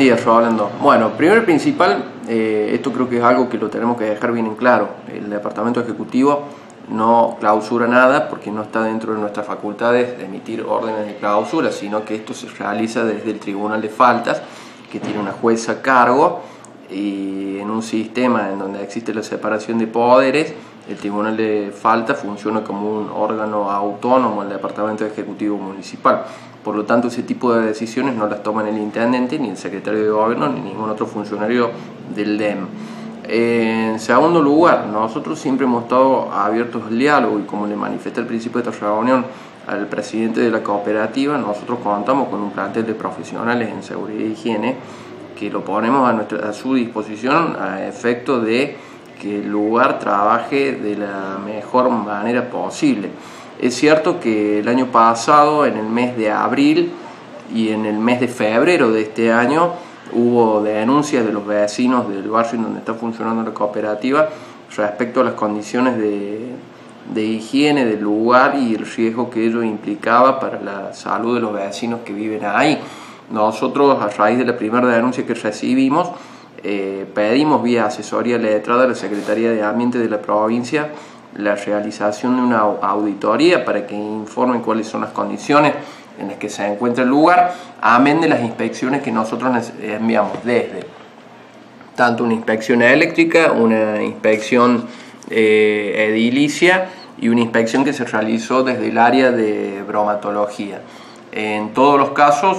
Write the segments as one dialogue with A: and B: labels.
A: día, Rolando. Bueno, primero y principal, esto creo que es algo que lo tenemos que dejar bien en claro. El Departamento Ejecutivo no clausura nada porque no está dentro de nuestras facultades de emitir órdenes de clausura, sino que esto se realiza desde el Tribunal de Faltas, que tiene una jueza a cargo, y en un sistema en donde existe la separación de poderes, el Tribunal de Faltas funciona como un órgano autónomo del Departamento Ejecutivo Municipal. Por lo tanto, ese tipo de decisiones no las toman el intendente, ni el secretario de gobierno, ni ningún otro funcionario del DEM. En segundo lugar, nosotros siempre hemos estado abiertos al diálogo y como le manifesté al principio de esta reunión al presidente de la cooperativa, nosotros contamos con un plantel de profesionales en seguridad e higiene que lo ponemos a su disposición a efecto de que el lugar trabaje de la mejor manera posible. Es cierto que el año pasado, en el mes de abril y en el mes de febrero de este año, hubo denuncias de los vecinos del barrio en donde está funcionando la cooperativa respecto a las condiciones de higiene del lugar y el riesgo que ello implicaba para la salud de los vecinos que viven ahí. Nosotros, a raíz de la primera denuncia que recibimos, pedimos vía asesoría letrada a la Secretaría de Ambiente de la provincia la realización de una auditoría para que informen cuáles son las condiciones en las que se encuentra el lugar, amén de las inspecciones que nosotros enviamos desde tanto una inspección eléctrica, una inspección edilicia y una inspección que se realizó desde el área de bromatología. En todos los casos,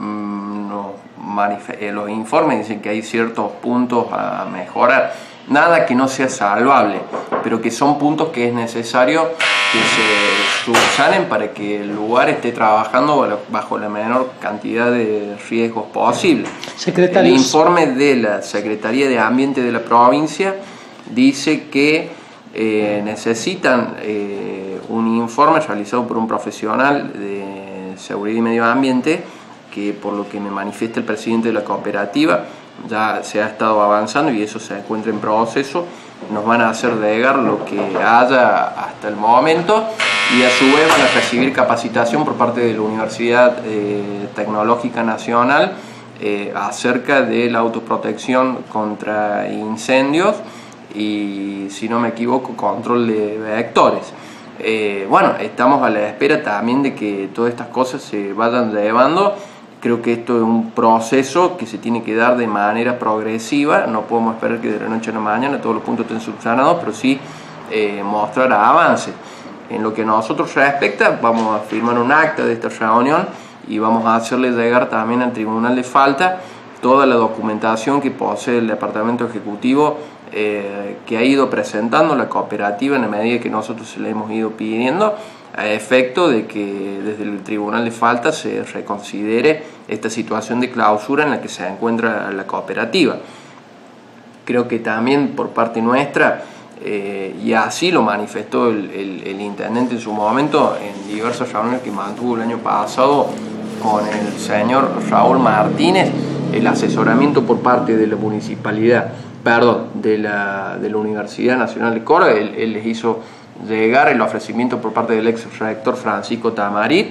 A: los informes dicen que hay ciertos puntos a mejorar, nada que no sea salvable, pero que son puntos que es necesario que se subsanen para que el lugar esté trabajando bajo la menor cantidad de riesgos posible. El informe de la Secretaría de Ambiente de la provincia dice que necesitan un informe realizado por un profesional de seguridad y medio ambiente, que por lo que me manifiesta el presidente de la cooperativa ya se ha estado avanzando y eso se encuentra en proceso. Nos van a hacer llegar lo que haya hasta el momento y a su vez van a recibir capacitación por parte de la Universidad Tecnológica Nacional acerca de la autoprotección contra incendios y, si no me equivoco, control de vectores. Bueno, estamos a la espera también de que todas estas cosas se vayan llevando. Creo que esto es un proceso que se tiene que dar de manera progresiva, no podemos esperar que de la noche a la mañana todos los puntos estén subsanados, pero sí mostrar avances. En lo que a nosotros respecta, vamos a firmar un acta de esta reunión y vamos a hacerle llegar también al Tribunal de Falta toda la documentación que posee el Departamento Ejecutivo que ha ido presentando la cooperativa en la medida que nosotros se le hemos ido pidiendo, a efecto de que desde el Tribunal de Falta se reconsidere esta situación de clausura en la que se encuentra la cooperativa. Creo que también por parte nuestra, y así lo manifestó el intendente en su momento en diversas reuniones que mantuvo el año pasado con el señor Raúl Martínez, el asesoramiento por parte de la municipalidad, de la Universidad Nacional de Córdoba, él les hizo llegar el ofrecimiento por parte del ex rector Francisco Tamarit.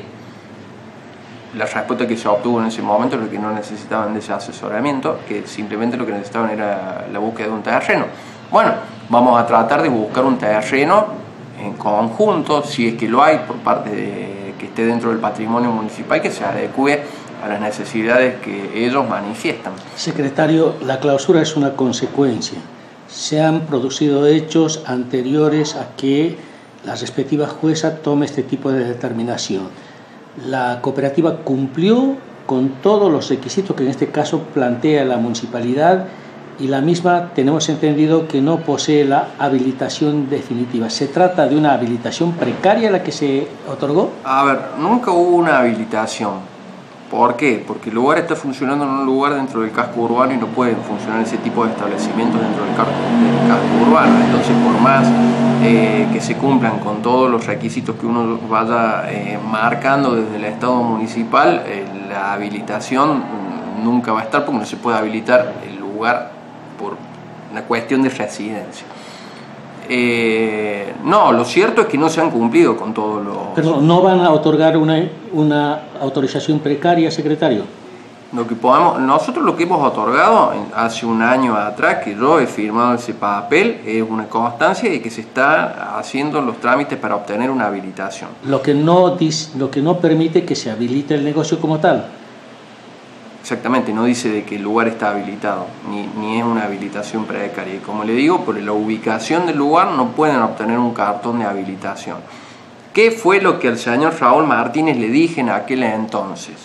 A: La respuesta que se obtuvo en ese momento es lo que no necesitaban de ese asesoramiento, que simplemente lo que necesitaban era la búsqueda de un terreno. Bueno, vamos a tratar de buscar un terreno en conjunto, si es que lo hay, por parte de que esté dentro del patrimonio municipal, que se adecue a las necesidades que ellos manifiestan.
B: Secretario, la clausura es una consecuencia. Se han producido hechos anteriores a que la respectiva jueza tome este tipo de determinación. La cooperativa cumplió con todos los requisitos que en este caso plantea la municipalidad y la misma tenemos entendido que no posee la habilitación definitiva. ¿Se trata de una habilitación precaria la que se otorgó?
A: A ver, nunca hubo una habilitación. ¿Por qué? Porque el lugar está funcionando en un lugar dentro del casco urbano y no pueden funcionar ese tipo de establecimientos dentro del casco urbano. Entonces, por más que se cumplan con todos los requisitos que uno vaya marcando desde el Estado municipal, la habilitación nunca va a estar porque no se puede habilitar el lugar por una cuestión de residencia. No, lo cierto es que no se han cumplido con todos los...
B: Pero ¿no van a otorgar una autorización precaria, secretario?
A: Nosotros lo que hemos otorgado hace un año atrás, que yo he firmado ese papel, es una constancia de que se está haciendo los trámites para obtener una habilitación.
B: Lo que no permite que se habilite el negocio como tal.
A: Exactamente, no dice de que el lugar está habilitado, ni es una habilitación precaria. Y como le digo, por la ubicación del lugar no pueden obtener un cartón de habilitación. ¿Qué fue lo que al señor Raúl Martínez le dije en aquel entonces?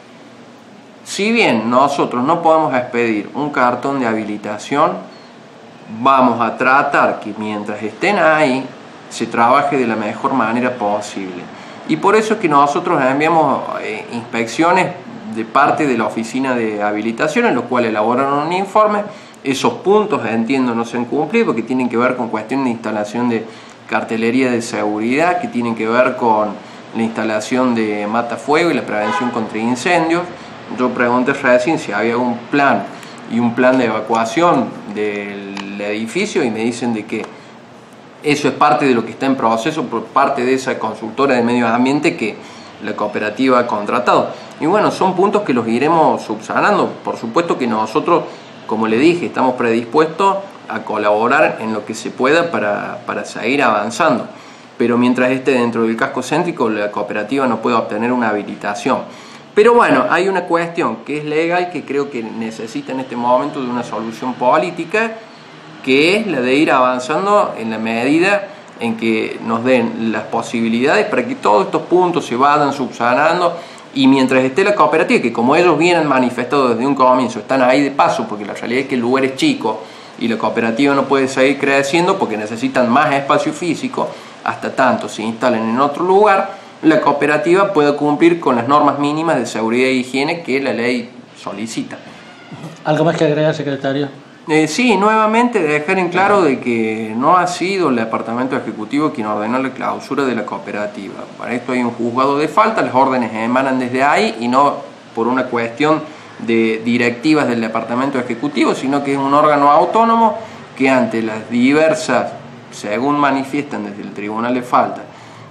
A: Si bien nosotros no podemos expedir un cartón de habilitación, vamos a tratar que mientras estén ahí se trabaje de la mejor manera posible. Y por eso es que nosotros enviamos inspecciones de parte de la oficina de habilitación, en los cuales elaboraron un informe. Esos puntos, entiendo, no se han cumplido porque tienen que ver con cuestiones de instalación de cartelería de seguridad, que tienen que ver con la instalación de matafuego y la prevención contra incendios. Yo pregunté recién si había un plan y un plan de evacuación del edificio y me dicen de que eso es parte de lo que está en proceso por parte de esa consultora de medio ambiente que la cooperativa ha contratado. Y bueno, son puntos que los iremos subsanando. Por supuesto que nosotros, como le dije, estamos predispuestos a colaborar en lo que se pueda para seguir avanzando. Pero mientras esté dentro del casco céntrico, la cooperativa no puede obtener una habilitación. Pero bueno, hay una cuestión que es legal, que creo que necesita en este momento de una solución política, que es la de ir avanzando en la medida en que nos den las posibilidades para que todos estos puntos se vayan subsanando. Y mientras esté la cooperativa, que como ellos vienen manifestado desde un comienzo, están ahí de paso, porque la realidad es que el lugar es chico y la cooperativa no puede seguir creciendo porque necesitan más espacio físico, hasta tanto se instalen en otro lugar, la cooperativa puede cumplir con las normas mínimas de seguridad e higiene que la ley solicita.
B: ¿Algo más que agregar, secretario?
A: Sí, nuevamente dejar en claro de que no ha sido el departamento ejecutivo quien ordenó la clausura de la cooperativa. Para esto hay un juzgado de falta, las órdenes emanan desde ahí y no por una cuestión de directivas del departamento ejecutivo, sino que es un órgano autónomo que ante las diversas, según manifiestan desde el Tribunal de Falta,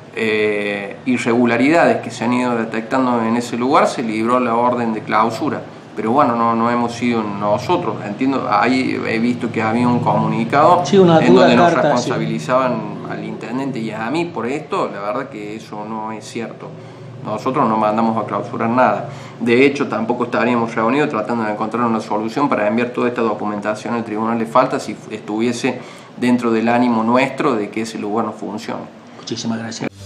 A: irregularidades que se han ido detectando en ese lugar, se libró la orden de clausura. Pero bueno, no hemos sido nosotros, entiendo, ahí he visto que había un comunicado en donde nos responsabilizaban al intendente y a mí por esto. La verdad que eso no es cierto. Nosotros no mandamos a clausurar nada. De hecho, tampoco estaríamos reunidos tratando de encontrar una solución para enviar toda esta documentación al Tribunal de Falta si estuviese dentro del ánimo nuestro de que ese lugar no funcione.
B: Muchísimas gracias.